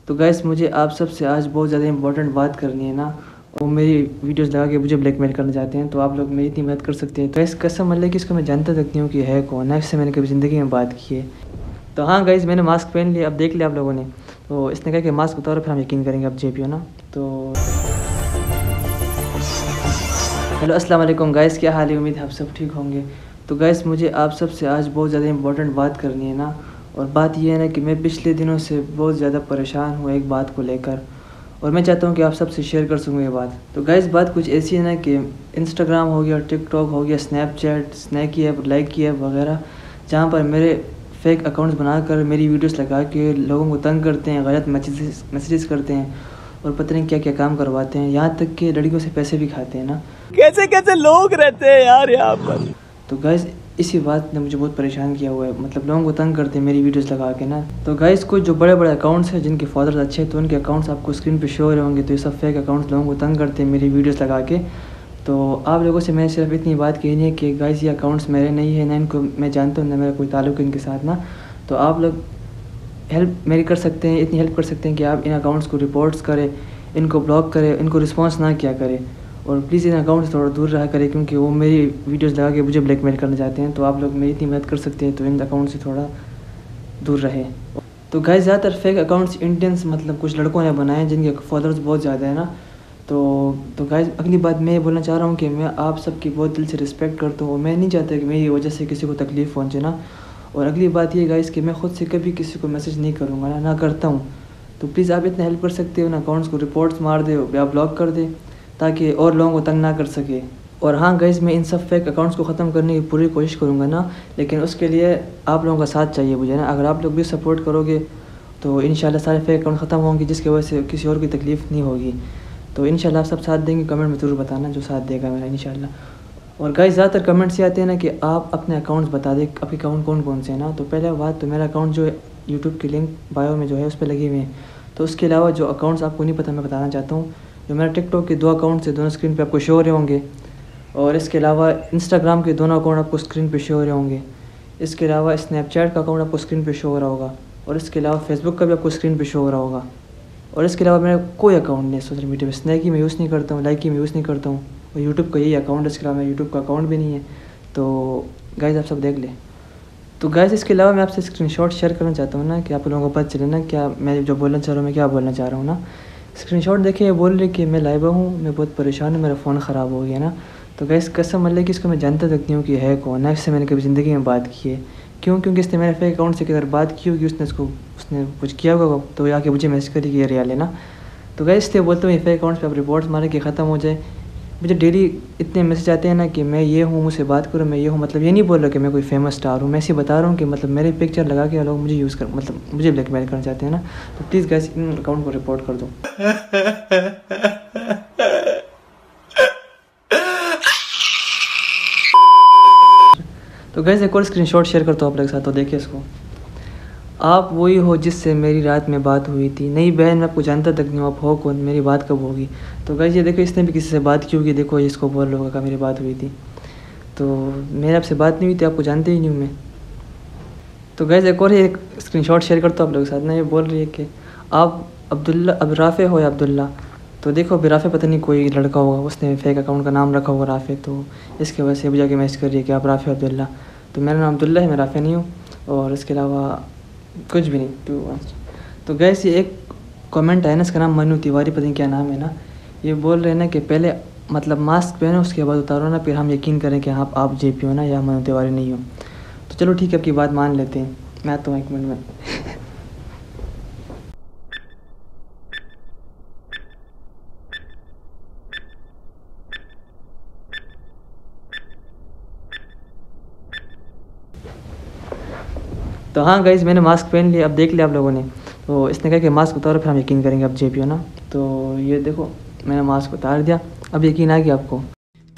तो गाइस मुझे आप सबसे आज बहुत ज़्यादा इंपॉर्टेंट बात करनी है ना। वो मेरी वीडियोस लगा के मुझे ब्लैकमेल करना चाहते हैं, तो आप लोग मेरी इतनी मदद कर सकते हैं। तो इस कसम अल्लाह की इसको मैं जानता तक नहीं हूँ कि है कौन है, इससे मैंने कभी ज़िंदगी में बात की है। तो हाँ गाइस, मैंने मास्क पहन लिया, अब देख लिया आप लोगों ने। तो इसने कहा कि मास्क उतारो फिर हम यकीन करेंगे अब JP हो ना। तो हेलो अस्सलाम वालेकुम गाइस, क्या हाल है? उम्मीद है आप सब ठीक होंगे। तो गाइस मुझे आप सबसे आज बहुत ज़्यादा इंपॉर्टेंट बात करनी है ना। और बात ये है ना कि मैं पिछले दिनों से बहुत ज़्यादा परेशान हूँ एक बात को लेकर, और मैं चाहता हूँ कि आप सबसे शेयर कर सकूँ ये बात। तो गाइस बात कुछ ऐसी है ना कि इंस्टाग्राम हो गया, टिकटॉक हो गया, स्नैपचैट, स्नैकी ऐप, लाइक की ऐप वगैरह, जहाँ पर मेरे फेक अकाउंट्स बनाकर मेरी वीडियोस लगा के लोगों को तंग करते हैं, गलत मैसेजेस करते हैं और पता नहीं क्या क्या काम करवाते हैं, यहाँ तक कि लड़कियों से पैसे भी खाते हैं ना। कैसे कैसे लोग रहते हैं यार यहाँ पर। तो गाइस इसी बात ने मुझे बहुत परेशान किया हुआ है, मतलब लोगों को तंग करते हैं मेरी वीडियोस लगा के ना। तो गाइस कुछ जो बड़े बड़े अकाउंट्स हैं जिनके फादर्स अच्छे हैं, तो उनके अकाउंट्स आपको स्क्रीन पे शो हो रहे होंगे। तो ये सब फेक अकाउंट्स लोगों को तंग करते हैं मेरी वीडियोस लगा के। तो आप लोगों से मैंने सिर्फ इतनी बात कहनी है कि गाइस ये अकाउंट्स मेरे नहीं है, ना इनको मैं जानता हूँ, ना मेरा कोई ताल्लुक इनके साथ ना। तो आप लोग हेल्प मेरी कर सकते हैं, इतनी हेल्प कर सकते हैं कि आप इन अकाउंट्स को रिपोर्ट्स करें, इनको ब्लॉक करें, इनको रिस्पॉन्स ना किया करें। और प्लीज़ इन अकाउंट से थोड़ा दूर रहा करें, क्योंकि वो मेरी वीडियोस लगा के मुझे ब्लैकमेल करना चाहते हैं। तो आप लोग मेरी इतनी मदद कर सकते हैं तो इन अकाउंट से थोड़ा दूर रहे। तो गाइस ज़्यादातर फेक अकाउंट्स इंडियंस, मतलब कुछ लड़कों ने बनाए हैं जिनके फॉलोअर्स बहुत ज़्यादा है ना। तो गाइस अगली बात मैं ये बोलना चाह रहा हूँ कि मैं आप सबकी बहुत दिल से रिस्पेक्ट करता हूँ। मैं नहीं चाहता कि मेरी वजह से किसी को तकलीफ़ पहुँचे ना। और अगली बात ये गाइस कि मैं ख़ुद से कभी किसी को मैसेज नहीं करूँगा ना करता हूँ। तो प्लीज़ आप इतना हेल्प कर सकते हो ना, अकाउंट्स को रिपोर्ट्स मार दे या ब्लॉक कर दे, ताकि और लोगों को तंग ना कर सके। और हाँ गाइस, मैं इन सब फेक अकाउंट्स को ख़त्म करने की पूरी कोशिश करूँगा ना, लेकिन उसके लिए आप लोगों का साथ चाहिए मुझे ना। अगर आप लोग भी सपोर्ट करोगे तो इंशाल्लाह सारे फेक अकाउंट ख़त्म होंगे, जिसकी वजह से किसी और की तकलीफ़ नहीं होगी। तो इंशाल्लाह आप सब साथ देंगे, कमेंट में ज़रूर बताना जो साथ देगा मेरा इंशाल्लाह। और गाइस ज़्यादातर कमेंट्स ये आते हैं ना कि आप अपने अकाउंट्स बता दें, आपके अकाउंट कौन कौन से हैं ना। तो पहले बात, तो मेरा अकाउंट जो है यूट्यूब की लिंक बायो में जो है उस पर लगी हुई है। तो उसके अलावा जो अकाउंट्स आपको नहीं पता मैं बताना चाहता हूँ, जो मेरा टिकटॉक के 2 अकाउंट्स हैं, दोनों स्क्रीन पे आपको शो हो रहे होंगे। और इसके अलावा इंस्टाग्राम के दोनों अकाउंट आपको स्क्रीन पे शो हो रहे होंगे। इसके अलावा स्नैपचैट का अकाउंट आपको स्क्रीन पे शो हो रहा होगा। और इसके अलावा फेसबुक का भी आपको स्क्रीन पे शो हो रहा होगा। और इसके अलावा मेरा कोई अकाउंट नहीं है सोशल मीडिया में, स्नैकी में यूज़ नहीं करता हूँ, लाइकी में यूज़ नहीं करता हूँ, और यूट्यूब का यही अकाउंट है। इसके अलावा मेरा यूट्यूब का अकाउंट भी नहीं है। तो गाइस आप सब देख लें। तो गाइस इसके अलावा मैं आपसे स्क्रीनशॉट शेयर करना चाहता हूँ ना, कि आप लोगों को पता चले ना क्या मैं जो बोलना चाह रहा हूँ, मैं क्या बोलना चाह रहा हूँ ना। स्क्रीनशॉट देखिए, बोल रहे कि मैं लाइव हूँ, मैं बहुत परेशान हूँ, मेरा फ़ोन ख़राब हो गया ना। तो गाइस कसम अल्लाह की इसको मैं जानता तक नहीं हूँ कि है कौन है, इससे मैंने कभी ज़िंदगी में बात की है। क्यों? क्योंकि इसने मेरे फेक अकाउंट से अगर बात की होगी, उसने कुछ किया होगा, तो आके मुझे मैसेज करी कि ये रिया लेना। तो गाइस इसलिए बोलते हुए फेक अकाउंट्स पे आप रिपोर्ट्स मारे कि ख़त्म हो जाए। मुझे डेली इतने मैसेज आते हैं ना कि मैं ये हूँ, मुझसे बात करो, मैं ये हूँ। मतलब ये नहीं बोल रहा कि मैं कोई फेमस स्टार हूँ, मैं ऐसे बता रहा हूँ कि मतलब मेरे पिक्चर लगा के लोग मुझे यूज़ कर, मतलब मुझे ब्लैकमेल करना चाहते हैं ना। तो प्लीज़ गाइस इन अकाउंट को रिपोर्ट कर दो। तो गाइस एक और स्क्रीनशॉट शेयर करता हूँ आप लोगों के साथ, तो देखिए इसको। आप वही हो जिससे मेरी रात में बात हुई थी, नई बहन मैं आपको जानता तक नहीं हूँ, आप हो कौन, मेरी बात कब होगी। तो गाइस ये देखो, इसने भी किसी से बात की होगी, देखो इसको बोल रहा होगा मेरी बात हुई थी। तो मेरे आपसे बात नहीं हुई थी, आपको जानते ही नहीं हूँ मैं। तो गाइस एक और एक स्क्रीनशॉट शेयर करता हूँ आप लोगों के साथ ना। ये बोल रही है कि आप अब्दुल्ला, अब राफ़े हो या अब्दुल्ला। तो देखो अभी राफ़े पता नहीं कोई लड़का होगा, उसने फेक अकाउंट का नाम रखा होगा राफ़े, तो इसके वजह से अभी जाके मैसेज कर रही है कि आप राफ़े अब्दुल्ला। तो मेरा नाम अब्दुल्ला है, मैं राफ़े नहीं हूँ, और इसके अलावा कुछ भी नहीं। तो गैस ये एक कमेंट है ना, इसका नाम मनु तिवारी, पता नहीं क्या नाम है ना। ये बोल रहे हैं ना कि पहले मतलब मास्क पहनो, उसके बाद उतारो ना, फिर हम यकीन करें कि हाँ आप JP हो ना, या मनु तिवारी नहीं हो। तो चलो ठीक है, आपकी बात मान लेते हैं। मैं आता हूँ 1 मिनट में। तो हाँ गाइज़ मैंने मास्क पहन लिया, अब देख लिया आप लोगों ने। तो इसने कहा कि मास्क उतारो फिर हम यकीन करेंगे अब JP हो ना। तो ये देखो मैंने मास्क उतार दिया, अब यकीन आ गया आपको।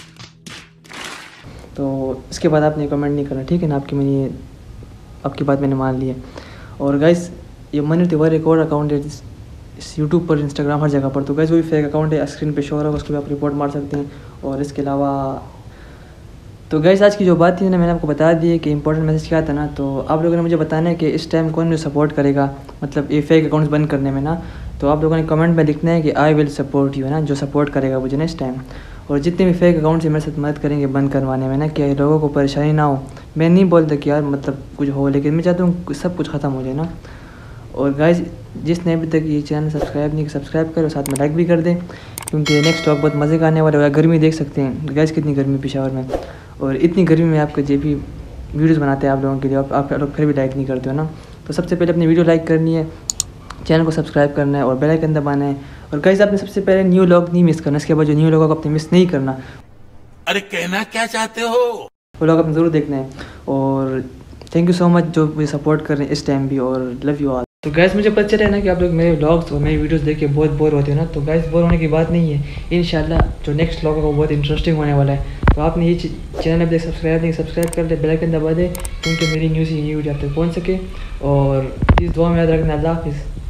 तो इसके बाद आपने कमेंट नहीं करना, ठीक है ना। आपकी बात मैंने मान ली है। और गाइस ये मनु तिवारी एक और अकाउंट है इस यूट्यूब पर, इंस्टाग्राम, हर जगह पर। तो गाइस वो भी फेक अकाउंट है, स्क्रीन पे शो हो रहा है, उसको भी आप रिपोर्ट मार सकते हैं। और इसके अलावा तो गाइस आज की जो बात थी ना मैंने आपको बता दी है कि इंपॉर्टेंट मैसेज क्या था ना। तो आप लोगों ने मुझे बताना है कि इस टाइम कौन मुझे सपोर्ट करेगा, मतलब ये फेक अकाउंट्स बंद करने में ना। तो आप लोगों ने कमेंट में लिखना है कि आई विल सपोर्ट यू, है ना, जो सपोर्ट करेगा मुझे ना इस टाइम। और जितने भी फेक अकाउंट्स है मेरे साथ मदद करेंगे बंद करवाने में ना, कि लोगों को परेशानी ना हो। मैं नहीं बोलता कि यार मतलब कुछ हो, लेकिन मैं चाहता हूँ सब कुछ ख़त्म हो जाए ना। और गाइस जिसने अभी तक ये चैनल सब्सक्राइब नहीं किया सब्सक्राइब करो, साथ में लाइक भी कर दें, क्योंकि नेक्स्ट व्लॉग बहुत मज़े का आने वाला है। गर्मी देख सकते हैं गाइस कितनी गर्मी पेशावर में, और इतनी गर्मी में आपके जो भी वीडियोस बनाते हैं आप लोगों के लिए, आप लोग फिर भी लाइक नहीं करते हो ना। तो सबसे पहले अपनी वीडियो लाइक करनी है, चैनल को सब्सक्राइब करना है और बेल आइकन दबाना है। और गाइस आपने सबसे पहले न्यू व्लॉग नहीं मिस करना, इसके बाद जो न्यू व्लॉग आपने मिस नहीं करना। अरे कहना क्या चाहते हो? वो लोग आपने ज़रूर देखना है। और थैंक यू सो मच जो मुझे सपोर्ट कर रहे हैं इस टाइम भी, और लव यू ऑल। तो गैस मुझे पता चला है ना कि आप लोग मेरे व्लॉग्स और मेरी वीडियोस देख के बहुत बोर होते हो ना। तो गैस बोर होने की बात नहीं है, इंशाल्लाह जो नेक्स्ट व्लॉग होगा वो बहुत इंटरेस्टिंग होने वाला है। तो आपने ये चैनल अभी सब्सक्राइब कर ले, बेल आइकन दबा दे, क्योंकि मेरी न्यूज़ वीडियो आप तक पहुँच सके। और प्लीज़ दुआ में याद रखना। अल्लाह हाफिज़।